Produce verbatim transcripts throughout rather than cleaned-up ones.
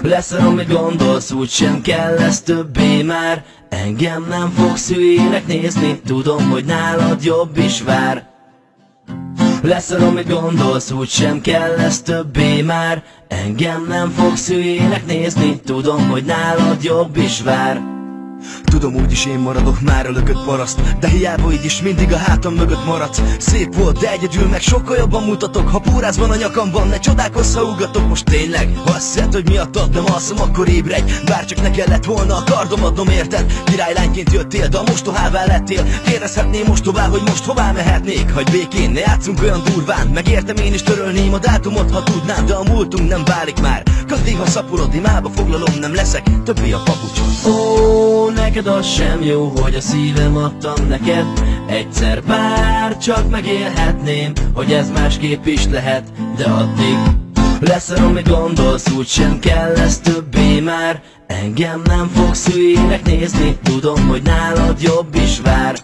Leszel, amit gondolsz, úgysem kell ez többé már. Engem nem fogsz hülyének nézni, tudom, hogy nálad jobb is vár. Leszel, amit gondolsz, úgysem kell ez többé már. Engem nem fogsz hülyének nézni, tudom, hogy nálad jobb is vár. Tudom, úgyis én maradok már a lökött paraszt, de hiába így is mindig a hátam mögött maradsz. Szép volt, de egyedül meg sokkal jobban mutatok. Ha púráz van a nyakamban, ne csodálkozz, ha ugatok. Most tényleg, ha azt hiszed, hogy miattad nem alszom, akkor ébredj. Bárcsak ne kellett volna a kardom adnom, érted? Királylányként jöttél, de a mostohává lettél. Kérdezhetném most tovább, hogy most hová mehetnék. Hagyj békén, ne játszunk olyan durván. Megértem, én is törölném a dátumot, ha tudnám, de a múltunk nem válik már. Kaddig, ha szaporod, imába foglalom, nem leszek többé a papucson. Ó, neked az sem jó, hogy a szívem adtam neked. Egyszer bár csak megélhetném, hogy ez másképp is lehet, de addig leszel, amit gondolsz, úgysem kell ez többé már. Engem nem fogsz hülyének nézni, tudom, hogy nálad jobb is vár.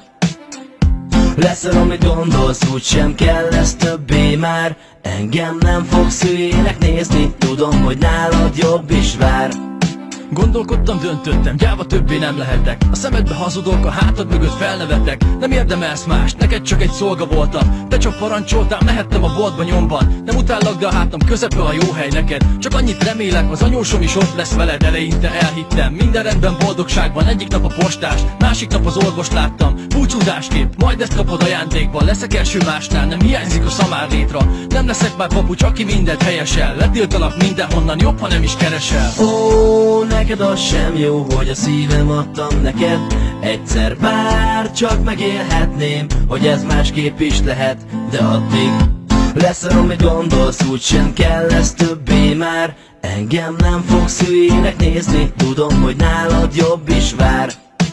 Leszel, amit gondolsz, úgysem kell ez többé már. Engem nem fogsz hülyének nézni, tudom, hogy nálad jobb is vár. Gondolkodtam, döntöttem, gyáva többé nem lehetek. A szemedbe hazudok, a hátad mögött felnevetek. Nem érdemelsz mást, neked csak egy szolga voltam. Te csak parancsoltál, mehettem a boltba nyomban. Nem utállak, de a hátam közepe a jó hely neked. Csak annyit remélek, az anyósom is ott lesz veled. Eleinte elhittem, minden rendben, boldogságban. Egyik nap a postás, másik nap az orvost láttam. Búcsúzásképp, majd ezt kapod ajándékban. Leszek első másnál, nem hiányzik a szamár létra. Nem leszek már papucs, aki mindent helyesel. Letiltalak mindenhonnan, jobb, ha nem is keresel. Ó, neked az sem jó, hogy a szívem adtam neked. Egyszer bár csak megélhetném, hogy ez másképp is lehet, de addig leszel, amit gondolsz, úgysem kell ez többé már. Engem nem fogsz hülyének nézni, tudom, hogy nálad jobb is vár.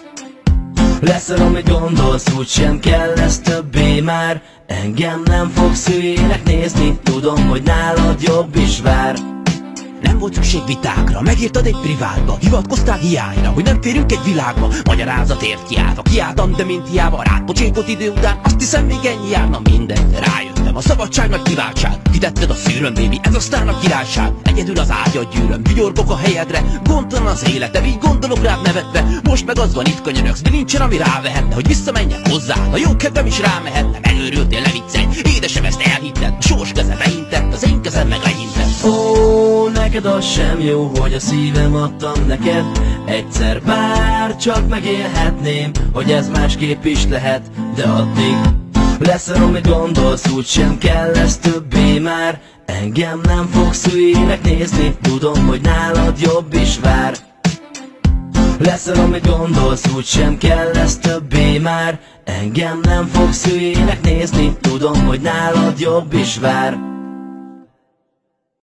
Leszel, amit gondolsz, úgysem kell ez többé már. Engem nem fogsz hülyének nézni, tudom, hogy nálad jobb is vár. Nem volt szükség vitákra, megírtad egy privátba. Hivatkoztál hiányra, hogy nem férünk egy világba. Magyarázatért kiállva, kiálltam, de mint hiába. Rád pocsékot idő után, azt hiszem még ennyi járna. Mindegy, rájöttem, a szabadság nagy kiváltság. Kitetted a szűröm, baby, ez aztán a királyság. Egyedül az ágyat gyűröm, vigyorgok a helyedre. Gondtalan az élet, de így gondolok rád nevetve. Most meg az van, itt könyörögsz, de nincsen ami rávehetne, hogy visszamenjek hozzá. A jó kedvem is rámehetne, megőrültél, ne viccelj. Édesem, ezt elhitted, a sors keze beintett, az én kezem meg leintett. Ó, neked az sem jó, hogy a szívem adtam neked. Egyszer bár csak megélhetném, hogy ez másképp is lehet, de addig leszel, amit gondolsz, úgysem kell ez többé már. Engem nem fogsz hülyének nézni, tudom, hogy nálad jobb is vár. Leszel, amit gondolsz, úgysem kell ez többé már. Engem nem fogsz hülyének nézni, tudom, hogy nálad jobb is vár.